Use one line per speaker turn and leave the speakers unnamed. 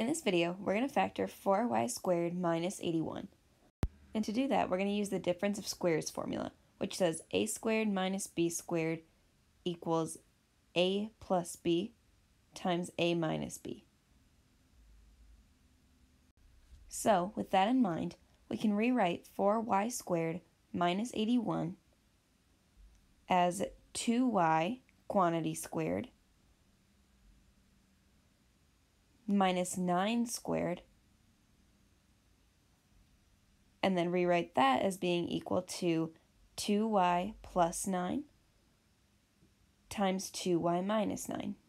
In this video, we're going to factor 4y squared minus 81. And to do that, we're going to use the difference of squares formula, which says a squared minus b squared equals a plus b times a minus b. So, with that in mind, we can rewrite 4y squared minus 81 as 2y quantity squared minus 9 squared, and then rewrite that as being equal to 2y plus 9 times 2y minus 9.